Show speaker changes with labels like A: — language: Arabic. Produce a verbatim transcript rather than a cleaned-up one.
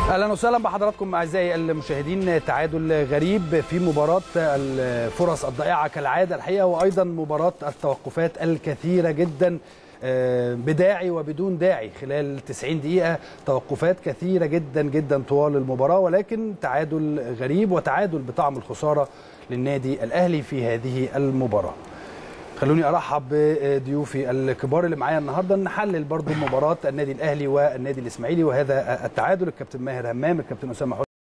A: اهلا وسهلا بحضراتكم اعزائي المشاهدين. تعادل غريب في مباراه الفرص الضائعه كالعاده الحقيقه، وايضا مباراه التوقفات الكثيره جدا بداعي وبدون داعي. خلال تسعين دقيقه توقفات كثيره جدا جدا طوال المباراه، ولكن تعادل غريب وتعادل بطعم الخساره للنادي الاهلي في هذه المباراه. خلوني ارحب بضيوفي الكبار اللي معايا النهارده نحلل برضو مباراه النادي الاهلي والنادي الاسماعيلي وهذا التعادل. الكابتن ماهر همام، الكابتن اسامه